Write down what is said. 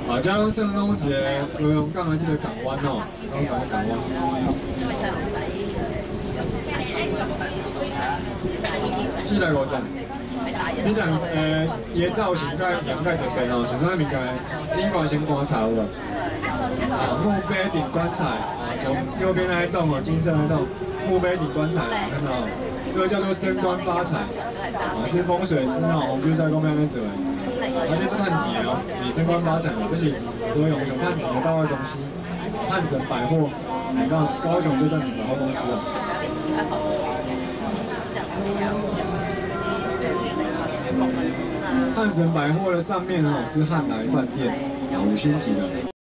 啊，加上圣东节高雄港的这个港湾哦，高雄港的港湾。45站。你像伊的造型甲样甲特别哦，像啥物件？顶管先观察有无？啊，墓碑顶棺材啊，从右边那一栋哦，金色那栋墓碑顶棺材，看到这个叫做升官发财啊，是风水师哦，红军在公庙那做的，而且这趁钱哦，你升官发财嘛，就是高雄上趁钱的百货公司，汉神百货，来到高雄最赚钱百货公司哦。汉神百货的上面哦是汉来饭店，5星级的。